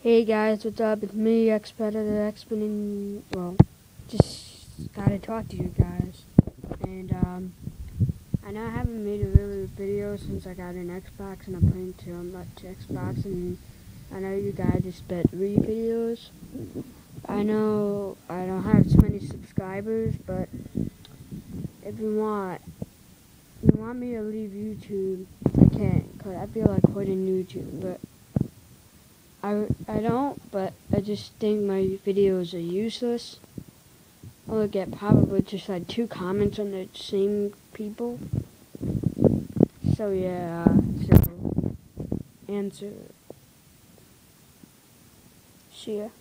Hey guys, what's up? It's me, X-Predator, well, just gotta talk to you guys. And, I know I haven't made a really video since I got an Xbox and I'm playing too much Xbox, and I know you guys expect videos. I know I don't have too many subscribers, but if you want me to leave YouTube, I can't, because I feel like quitting YouTube, but I don't, but I just think my videos are useless. I'll get probably just like 2 comments on the same people. So yeah, so answer. See ya.